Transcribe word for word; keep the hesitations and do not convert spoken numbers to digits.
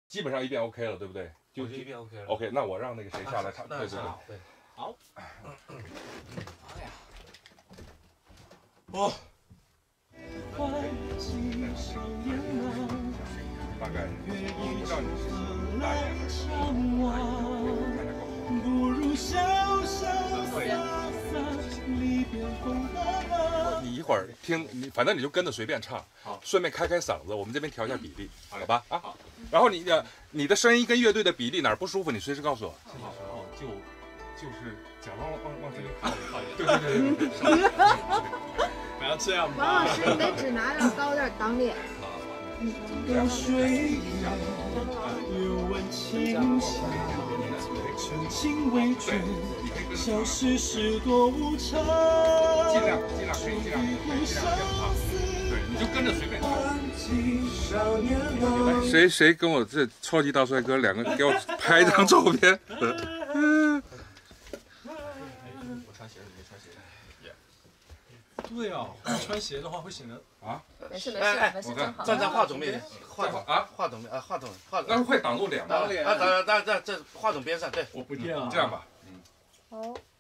基本上一遍 OK 了，对不对？ 就一遍 OK 了。 OK， 那我让那个谁下来唱，对对对。 对，好。哎呀， 哦。大概我不知道你是大一还是大一。你一会儿听，你反正你就跟着随便唱， 好， 顺便开开嗓子，我们这边调一下比例，好吧？啊，然后你的你的声音跟乐队的比例哪儿不舒服，你随时告诉我。 这个时候就就是假装往往这边靠一靠一点。对对对对对。 不要这样吧。 王老师，你得指拿着高点挡脸。 有水有温情响，纯情未绝，消失是多无常。 尽量尽量可以尽量可以尽量啊。对，你就跟着随便唱。谁谁跟我这超级大帅哥两个给我拍一张照片。 我穿鞋，你没穿鞋。 对啊，穿鞋的话会显得啊。 没事没事没事，正好。 站在话筒面前，话筒啊， 话筒啊，话筒话筒。 那会挡住脸吗？ 挡脸啊，挡挡在这话筒边上，对。 我不这样。 这样吧， 好。